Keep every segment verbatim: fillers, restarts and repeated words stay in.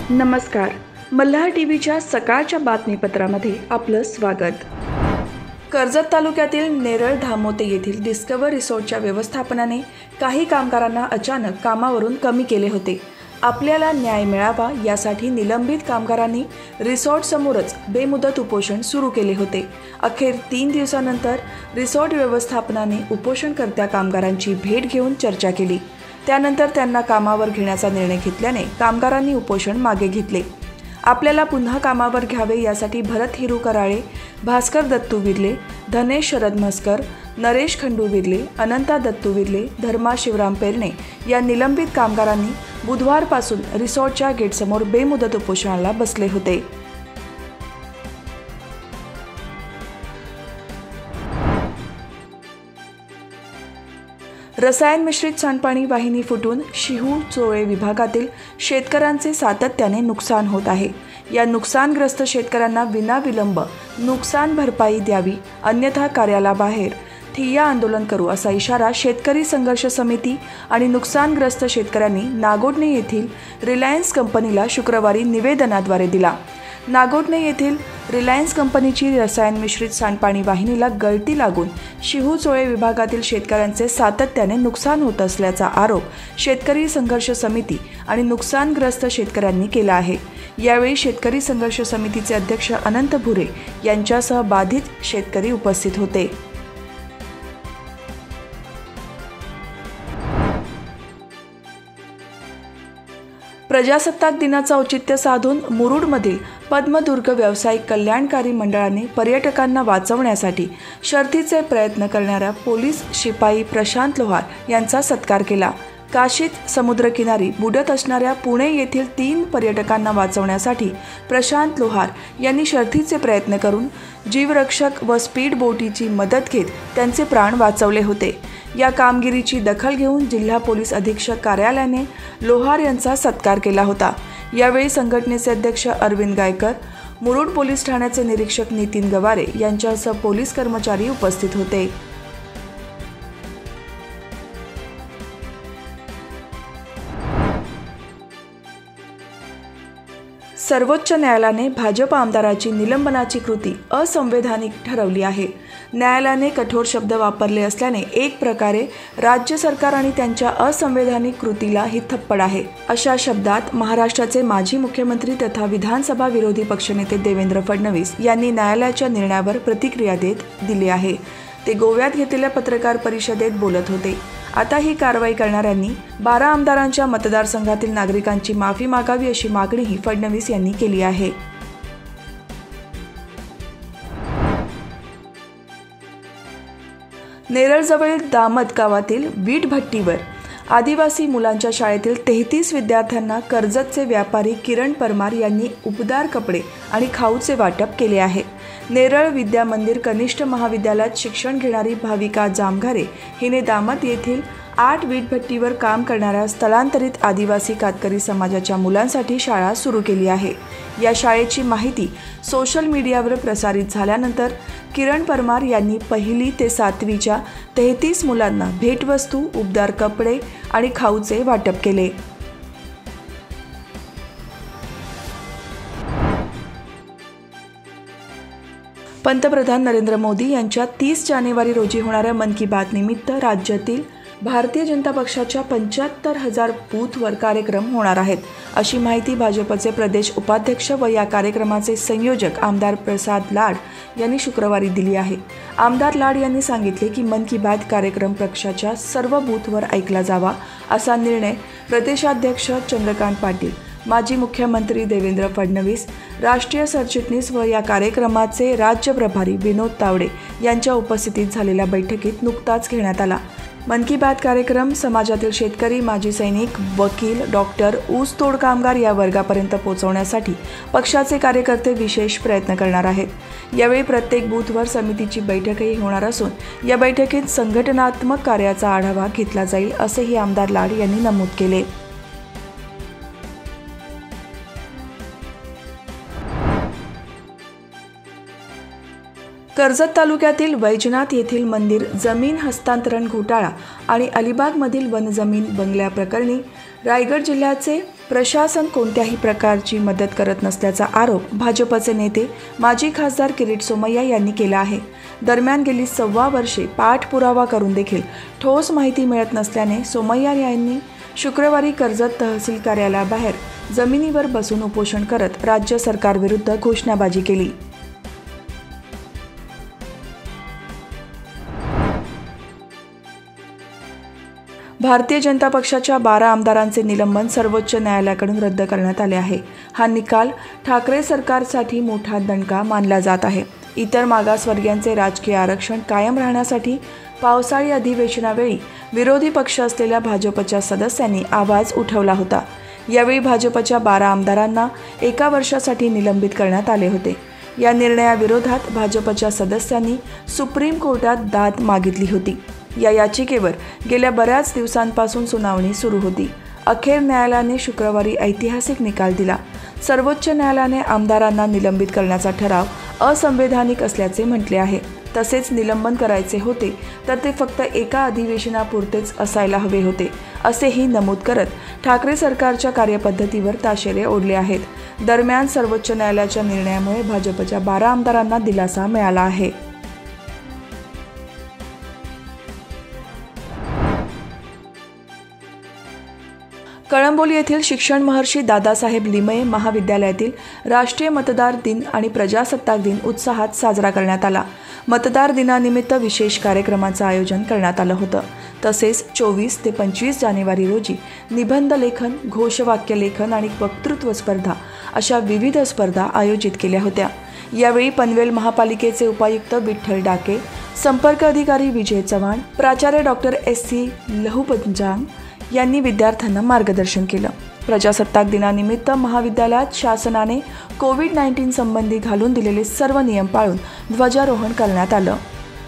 नमस्कार. मल्हार टीव्हीच्या सकाळच्या बातमीपत्रामध्ये आपलं स्वागत. कर्जत तालुक्यातील नेरळ धामोते येथील डिस्कवर रिसॉर्टच्या व्यवस्थापनाने काही कामगारांना अचानक कामावरून कमी केले होते. आपल्याला न्याय मिळावा यासाठी निलंबित कामगारांनी रिसॉर्ट समोरच बेमुदत उपोषण सुरू केले होते. अखेर तीन दिवसानंतर रिसॉर्ट व्यवस्थापनाने उपोषणकर्त्या कामगारांची भेट घेऊन चर्चा केली. त्यानंतर त्यांना कामावर घेण्याचा निर्णय घेतल्याने कामगारांनी उपोषण मागे घेतले. आपल्याला पुन्हा कामावर घ्यावे यासाठी भरत हिरू कराळे, भास्कर दत्तू विर्ले, धनेश शरद म्हस्कर, नरेश खंडू विर्ले, अनंता दत्तू विर्ले, धर्मा शिवराम पेरणे या निलंबित कामगारांनी बुधवारपासून रिसॉर्टच्या गेटसमोर बेमुदत उपोषणाला बसले होते. रसायन मिश्रित सांडपाणी वाहिनी फुटून शिहू चोळे विभागातील शेतकऱ्यांचे सातत्याने नुकसान होत आहे. या नुकसानग्रस्त शेतकऱ्यांना विनाविलंब नुकसान भरपाई द्यावी, अन्यथा कार्यालयाबाहेर ठिय्या आंदोलन करू असा इशारा शेतकरी संघर्ष समिती आणि नुकसानग्रस्त शेतकऱ्यांनी नागोठणे येथील रिलायन्स कंपनीला शुक्रवारी निवेदनाद्वारे दिला. नागोठणे येथील रिलायन्स कंपनीची रसायन मिश्रित सांडपाणी वाहिनीला गळती लागून शिहू चोळे विभागातील शेतकऱ्यांचे सातत्याने नुकसान होत असल्याचा आरोप शेतकरी संघर्ष समिती आणि नुकसानग्रस्त शेतकऱ्यांनी केला आहे. यावेळी शेतकरी संघर्ष समितीचे अध्यक्ष अनंत भुरे यांच्यासह बाधित शेतकरी उपस्थित होते. प्रजासत्ताक दिनाचं औचित्य साधून मुरुडमधील पद्मदुर्ग व्यावसायिक कल्याणकारी मंडळाने पर्यटकांना वाचवण्यासाठी शर्थीचे प्रयत्न करणाऱ्या पोलीस शिपाई प्रशांत लोहार यांचा सत्कार केला. काशीत समुद्रकिनारी बुडत असणाऱ्या पुणे येथील तीन पर्यटकांना वाचवण्यासाठी प्रशांत लोहार यांनी शर्थीचे प्रयत्न करून जीवरक्षक व स्पीड बोटीची मदत घेत त्यांचे प्राण वाचवले होते. या कामगिरीची दखल घेऊन जिल्हा पोलीस अधीक्षक कार्यालयाने लोहार यांचा सत्कार केला होता. यावेळी संघटनेचे अध्यक्ष अरविंद गायकर, मुरुड पोलीस ठाण्याचे निरीक्षक नितीन गवारे यांच्यासह पोलीस कर्मचारी उपस्थित होते. सर्वोच्च न्यायालयाने भाजप आमदाराची निलंबनाची कृती असंवैधानिक ठरवली आहे. न्यायालयाने कठोर शब्द वापरले असल्याने एक प्रकारे राज्य सरकार आणि त्यांच्या असंवैधानिक कृतीला ही थप्पड आहे. अशा शब्दात महाराष्ट्राचे माजी मुख्यमंत्री तथा विधानसभा विरोधी पक्षनेते देवेंद्र फडणवीस यांनी न्यायालयाच्या निर्णयावर प्रतिक्रिया देत दिली आहे. ते गोव्यात घेतलेल्या पत्रकार परिषदेत बोलत होते. आता ही कारवाई करणाऱ्यांनी बारा आमदारांच्या मतदारसंघातील नागरिकांची माफी मागावी अशी मागणीही फडणवीस यांनी केली आहे. नेरळजवळील दामत गावातील वीट भट्टीवर आदिवासी मुलांच्या शाळेतील तेहतीस विद्यार्थ्यांना कर्जतचे व्यापारी किरण परमार यांनी उबदार कपडे आणि खाऊचे वाटप केले आहे. नेरळ विद्या मंदिर कनिष्ठ महाविद्यालयात शिक्षण घेणारी भाविका जामघारे हिने दामत येथील आठ वीटभट्टीवर काम करणाऱ्या स्थलांतरित आदिवासी कातकरी समाजाच्या मुलांसाठी शाळा सुरू केली आहे. या शाळेची माहिती सोशल मीडियावर प्रसारित झाल्यानंतर किरण परमार यांनी पहिली ते सातवीच्या तेहतीस मुलांना भेटवस्तू, उबदार कपडे आणि खाऊचे वाटप केले. पंतप्रधान नरेंद्र मोदी यांच्या तीस जानेवारी रोजी होणाऱ्या मन की बात निमित्त राज्यातील भारतीय जनता पक्षाच्या पंच्याहत्तर हजार बूथवर कार्यक्रम होणार आहेत, अशी माहिती भाजपचे प्रदेश उपाध्यक्ष व या कार्यक्रमाचे संयोजक आमदार प्रसाद लाड यांनी शुक्रवारी दिली आहे. आमदार लाड यांनी सांगितले की मन की बात कार्यक्रम पक्षाच्या सर्व बूथवर ऐकला जावा असा निर्णय प्रदेशाध्यक्ष चंद्रकांत पाटील, माजी मुख्यमंत्री देवेंद्र फडणवीस, राष्ट्रीय सरचिटणीस व या कार्यक्रमाचे राज्य प्रभारी विनोद तावडे यांच्या उपस्थितीत झालेल्या बैठकीत नुकताच घेण्यात आला. मन की बात कार्यक्रम समाजातील शेतकरी, माजी सैनिक, वकील, डॉक्टर, ऊसतोड कामगार या वर्गापर्यंत पोहोचवण्यासाठी पक्षाचे कार्यकर्ते विशेष प्रयत्न करणार आहेत. यावेळी प्रत्येक बूथवर समितीची बैठकही होणार असून या बैठकीत संघटनात्मक कार्याचा आढावा घेतला जाईल, असेही आमदार लाड यांनी नमूद केले. कर्जत तालुक्यातील वैजनाथ येथील मंदिर जमीन हस्तांतरण घोटाळा आणि अलिबागमधील वनजमीन बंगल्याप्रकरणी रायगड जिल्ह्याचे प्रशासन कोणत्याही प्रकारची मदत करत नसल्याचा आरोप भाजपचे नेते माजी खासदार किरीट सोमय्या यांनी केला आहे। दरम्यान गेली सव्वा वर्षे पाठपुरावा करून देखील ठोस माहिती मिळत नसल्याने सोमय्या यांनी शुक्रवारी कर्जत तहसील कार्यालयाबाहेर जमिनीवर बसून उपोषण करत राज्य सरकारविरुद्ध घोषणाबाजी केली। भारतीय जनता पक्षाच्या बारा आमदारांचे निलंबन सर्वोच्च न्यायालयाकडून रद्द करण्यात आले आहे। हा निकाल ठाकरे सरकारसाठी मोठा दणका मानला जात आहे। इतर मागासवर्गीयांचे राजकीय आरक्षण कायम राहण्यासाठी पावसाळी अधिवेशनावेळी विरोधी पक्ष असलेल्या भाजपच्या सदस्यांनी आवाज उठवला होता। यावेळी भाजपच्या बारा आमदारांना एका वर्षासाठी निलंबित करण्यात आले होते। या निर्णयाविरोधात भाजपच्या सदस्यांनी सुप्रीम कोर्टात दाद मागितली होती। या याचिकेवर गेल्या बऱ्याच दिवसांपासून सुनावणी सुरू होती। अखेर न्यायालयाने शुक्रवारी ऐतिहासिक निकाल दिला। सर्वोच्च न्यायालयाने आमदारांना निलंबित करण्याचा ठराव असंवैधानिक असल्याचे म्हटले आहे। तसेच निलंबन करायचे होते तर ते फक्त एका अधिवेशनापुरतेच असायला हवे होते, असेही नमूद करत ठाकरे सरकारच्या कार्यपद्धतीवर ताशेरे ओढले आहेत। दरम्यान सर्वोच्च न्यायालयाच्या निर्णयामुळे भाजपच्या बारा आमदारांना दिलासा मिळाला आहे। कळंबोली येथील शिक्षण महर्षी दादासाहेब लिमये महाविद्यालयातील राष्ट्रीय मतदार दिन आणि प्रजासत्ताक दिन उत्साहात साजरा करण्यात आला। मतदार दिनानिमित्त विशेष कार्यक्रमाचं आयोजन करण्यात आलं होतं। तसेच चोवीस ते पंचवीस जानेवारी रोजी निबंध लेखन, घोषवाक्य लेखन आणि वक्तृत्व स्पर्धा अशा विविध स्पर्धा आयोजित केल्या होत्या। यावेळी पनवेल महापालिकेचे उपायुक्त विठ्ठल डाके, संपर्क अधिकारी विजय चव्हाण, प्राचार्य डॉक्टर एस सी लहुपंजांग यांनी विद्यार्थ्यांना मार्गदर्शन केलं। प्रजासत्ताक दिनानिमित्त महाविद्यालयात शासनाने कोविड नाईन्टीन संबंधी घालून दिलेले सर्व नियम पाळून ध्वजारोहण करण्यात आलं।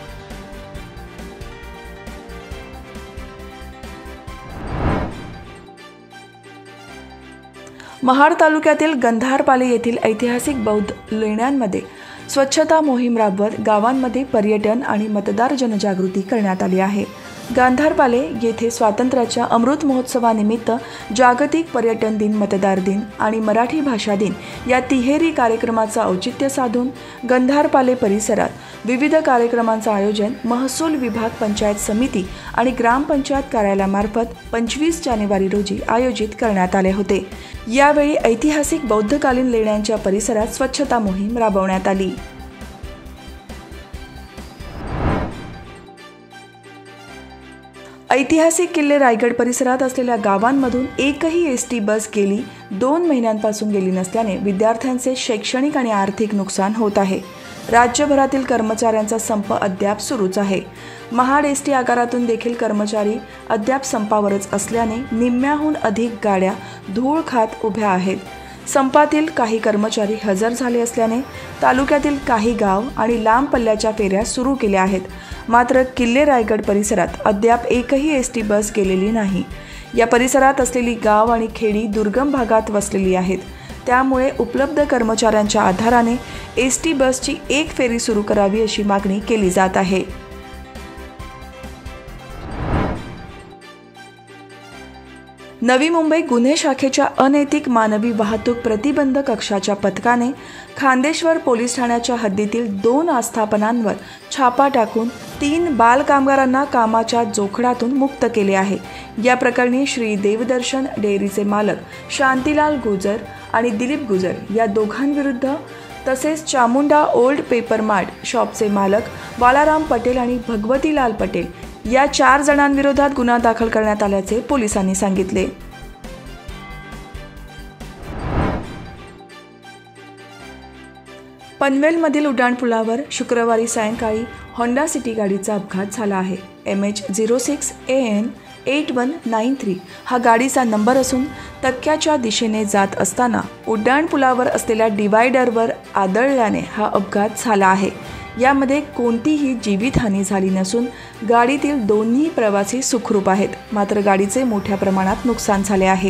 महाड तालुक्यातील गंधारपाले येथील ऐतिहासिक बौद्ध लेण्यांमध्ये स्वच्छता मोहीम राबवत गावांमध्ये पर्यटन आणि मतदार जनजागृती करण्यात आली आहे। गांधारपाले येथे स्वातंत्र्याच्या अमृत महोत्सवानिमित्त जागतिक पर्यटन दिन, मतदार दिन आणि मराठी भाषा दिन या तिहेरी कार्यक्रमाचं औचित्य साधून गंधारपाले परिसरात विविध कार्यक्रमांचं आयोजन महसूल विभाग, पंचायत समिती आणि ग्रामपंचायत कार्यालयामार्फत पंचवीस जानेवारी रोजी आयोजित करण्यात आले होते। यावेळी ऐतिहासिक बौद्धकालीन लेण्यांच्या परिसरात स्वच्छता मोहीम राबवण्यात आली। ऐतिहासिक किल्ले रायगड परिसरात असलेल्या गावांमधून एकही एस टी बस गेली दोन महिन्यांपासून गेली नसल्याने विद्यार्थ्यांचे शैक्षणिक आणि आर्थिक नुकसान होत आहे। राज्यभरातील कर्मचाऱ्यांचा संप अद्याप सुरूच आहे। महाड एस टी आगारातून देखील कर्मचारी अद्याप संपावरच असल्याने निम्म्याहून अधिक गाड्या धूळ खात उभ्या आहेत। संपातील काही कर्मचारी हजर झाले असल्याने तालुक्यातील काही गाव आणि लांब पल्ल्याच्या फेऱ्या सुरू केल्या आहेत। मात्र किल्ले रायगड परिसरात अद्याप एकही एस टी बस गेलेली नाही। या परिसरात असलेली गाव आणि खेडी दुर्गम भागात वसलेली आहेत। त्यामुळे उपलब्ध कर्मचाऱ्यांच्या आधाराने एस टी बसची एक फेरी सुरू करावी अशी मागणी केली जात आहे। नवी मुंबई गुन्हे शाखेच्या अनैतिक मानवी वाहतूक प्रतिबंध कक्षाच्या पथकाने खांदेश्वर पोलीस ठाण्याच्या हद्दीतील दोन आस्थापनांवर छापा टाकून तीन बाल कामगारांना कामाच्या जोखडातून मुक्त केले आहे। या प्रकरणी श्री देवदर्शन डेअरीचे मालक शांतीलाल गुजर आणि दिलीप गुजर या दोघांविरुद्ध तसेच चामुंडा ओल्ड पेपर मार्ट शॉपचे मालक बाळाराम पटेल आणि भगवतीलाल पटेल या चार जणांविरोधात गुन्हा दाखल करण्यात आल्याचे पोलिसांनी सांगितले। पनवेलमधील उड्डाणपुलावर शुक्रवारी सायंकाळी होंडा सिटी गाडीचा अपघात झाला आहे। M H zero six A N eight one nine three हा गाडीचा नंबर असून तक्क्याच्या दिशेने जात असताना उड्डाणपुलावर असलेल्या डिवायडरवर आदळल्याने हा अपघात झाला आहे। यामध्ये कोणतीही जीवितहानी झाली नसून गाडीतील दोन्ही प्रवासी सुखरूप आहेत। मात्र गाडीचे मोठ्या प्रमाणात नुकसान झाले आहे।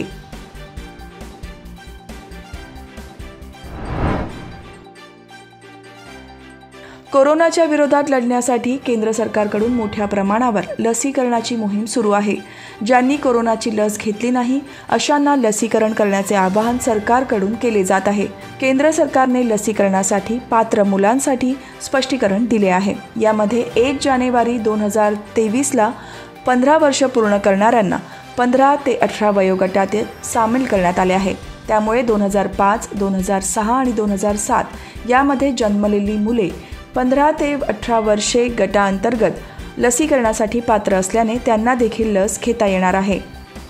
कोरोनाच्या विरोधात लढण्यासाठी केंद्र सरकारकडून मोठ्या प्रमाणावर लसीकरणाची मोहीम सुरू आहे. ज्यांनी कोरोनाची लस घेतली नाही अशांना लसीकरण करण्याचे आवाहन सरकारकडून केले जात आहे. केंद्र सरकारने लसीकरणासाठी पात्र मुलांसाठी स्पष्टीकरण दिले आहे. यामध्ये एक जानेवारी दोन हजार तेवीसला पंधरा वर्ष पूर्ण करणाऱ्यांना पंधरा ते अठरा वयोगटात सामील करण्यात आले आहे. त्यामुळे दोन हजार पाच, दोन हजार सहा आणि दोन हजार सात यामध्ये जन्मलेली मुले पंधरा ते अठरा वर्षे गटाअंतर्गत लसीकरणासाठी पात्र असल्याने त्यांना देखील लस घेता येणार आहे.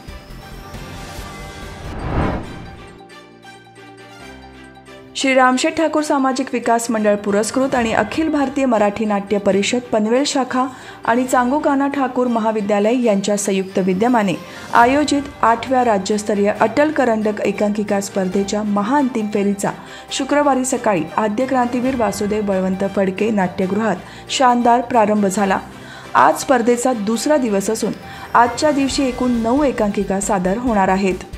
श्री रामशेठ ठाकूर सामाजिक विकास मंडळ पुरस्कृत आणि अखिल भारतीय मराठी नाट्य परिषद पनवेल शाखा आणि चांगोकाना ठाकूर महाविद्यालय यांच्या संयुक्त विद्यमाने आयोजित आठव्या राज्यस्तरीय अटल करंडक एकांकिका स्पर्धेच्या महाअंतिम फेरीचा शुक्रवारी सकाळी आद्य क्रांतीवीर वासुदेव बळवंत फडके नाट्यगृहात शानदार प्रारंभ झाला. आज स्पर्धेचा दुसरा दिवस असून आजच्या दिवशी एकूण नऊ एकांकिका सादर होणार आहेत.